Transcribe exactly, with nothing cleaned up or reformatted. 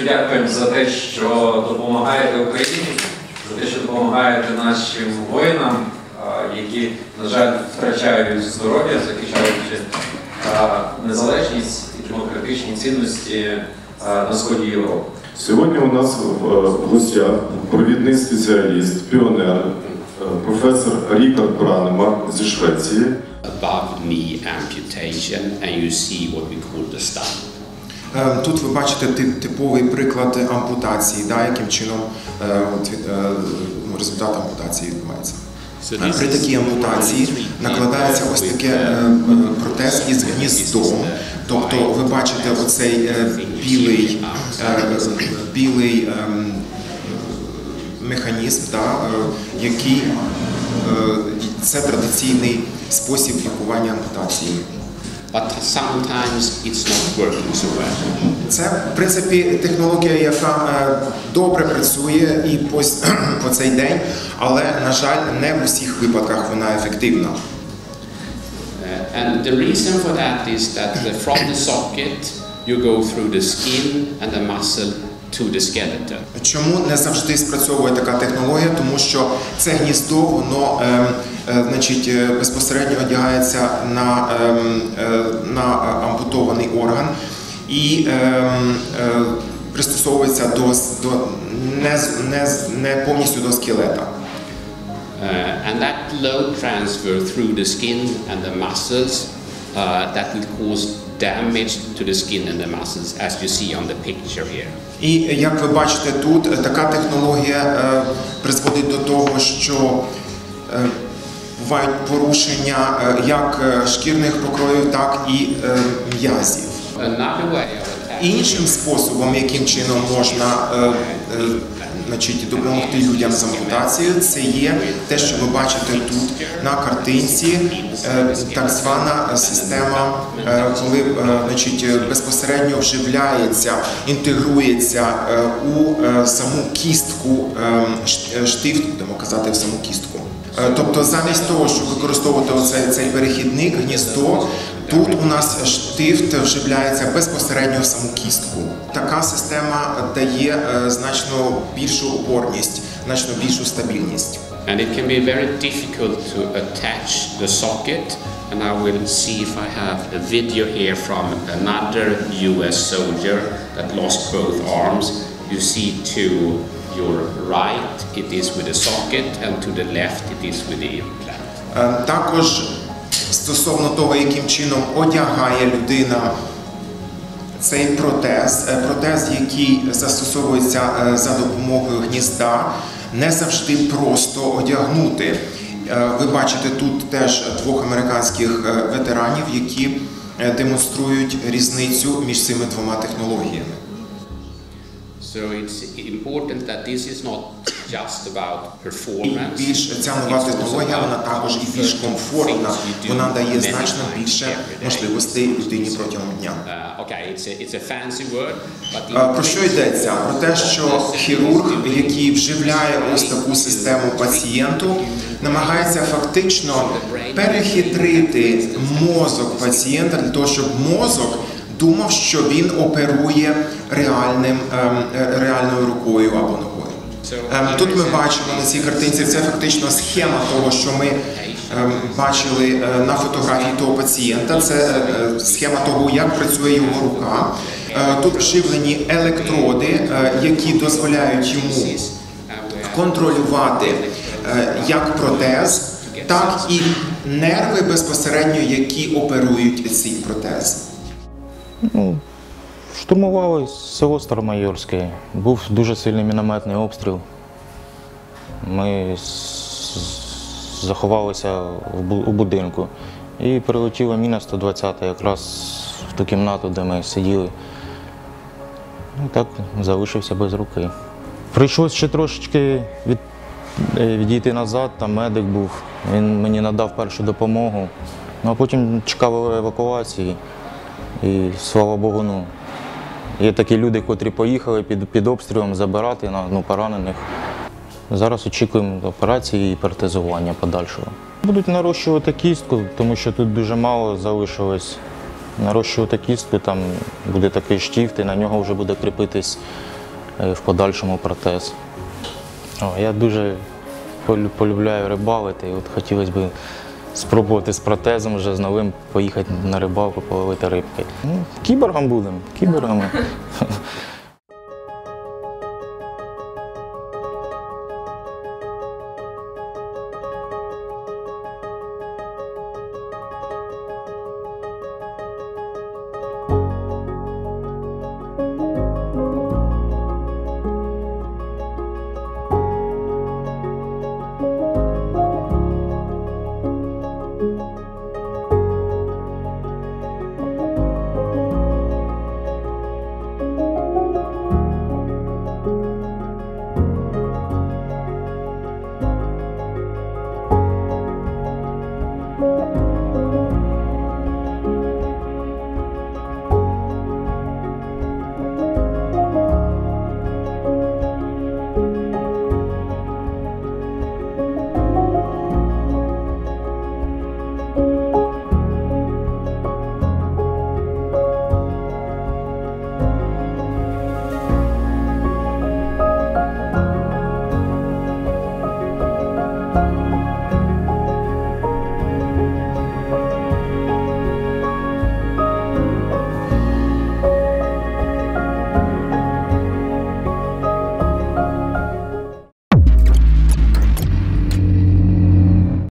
дякуємо за те, що допомагаєте Україні, за те, що допомагаєте нашим воїнам, які, на жаль, втрачають здоров'я, захищаючи незалежність і демократичні цінності на сході Європи. Сьогодні у нас в гостях провідний спеціаліст, піонер, професор Рікард Бранемар зі Швеції. Above knee amputation, and you see what we call the stump. Тут ви бачите типовий приклад ампутації, да, яким чином результат ампутації відбувається. При такій ампутації накладається ось таке протез із гніздом, тобто ви бачите оцей білий, білий механізм, да, який це традиційний спосіб лікування ампутації. But sometimes it's not working so well. Це, в принципі, технологія, яка добре працює і по, по цей день, але, на жаль, не в усіх випадках вона ефективна. Uh, and the reason for that is that the, from the socket you go through the skin and the muscle to the skeleton. Чому не завжди спрацьовує така технологія? Тому що це гніздо, воно е, е, значить, безпосередньо одягається на, е, на ампутований орган і е, е, пристосовується до, до не, не, не повністю до скелета. Uh, and that load transfer through the skin and the muscles uh, that will cause damage to the skin and the muscles, as you see on the picture here. І як ви бачите тут, така технологія е, призводить до того, що е, бувають порушення е, як шкірних покровів, так і е, м'язів. Іншим способом, яким чином можна е, е, значить, допомогти людям з ампутацією, це є те, що ви бачите тут на картинці, е, так звана система, е, коли е, значить, безпосередньо вживляється, інтегрується е, у е, саму кістку, е, штифт, будемо казати, в саму кістку. Е, тобто замість того, щоб використовувати оцей, цей перехідник, гніздо, тут у нас штифт вживляється безпосередньо в саму кістку. Така система дає е, значно більшу опорність, значно більшу стабільність. And it can be very difficult to attach the socket, and I will see if I have a video here from another U S soldier that lost both arms. You see to your right it is with the socket, and to the left it is with the implant. Е, також стосовно того, яким чином одягає людина цей протез, протез, який застосовується за допомогою гнізда, не завжди просто одягнути. Ви бачите тут теж двох американських ветеранів, які демонструють різницю між цими двома технологіями. So it's important that this is not just about performance. І більш ця нова технологія, вона також і більш комфортна. Вона дає значно більше можливостей людині протягом дня. Okay, it's a, it's a fancy word, but про що йдеться? Про те, що хірург, який вживляє ось таку систему пацієнту, намагається фактично перехитрити мозок пацієнта для того, щоб мозок думав, що він оперує реальним, реальною рукою або ногою. Тут ми бачимо на цій картинці, це фактично схема того, що ми бачили на фотографії того пацієнта. Це схема того, як працює його рука. Тут вживлені електроди, які дозволяють йому контролювати як протез, так і нерви безпосередньо, які оперують цей протез. Ну, штурмували село Старомайорське. Був дуже сильний мінометний обстріл. Ми заховалися у будинку. І прилетіла міна сто двадцята якраз в ту кімнату, де ми сиділи. І так залишився без руки. Прийшлося ще трошечки від, відійти назад, там медик був. Він мені надав першу допомогу. Ну, а потім чекали евакуації. І, слава Богу, ну, є такі люди, котрі поїхали під, під обстрілом забирати ну, поранених. Зараз очікуємо операції і протезування подальшого. Будуть нарощувати кістку, тому що тут дуже мало залишилось. Нарощувати кістку, там буде такий штифт, і на нього вже буде кріпитись е, в подальшому протез. О, я дуже полю- полюбляю рибалити, і от хотілося б спробувати з протезом вже з новим поїхати на рибалку, половити рибки. Ну, кіборгом будемо, кіборгами.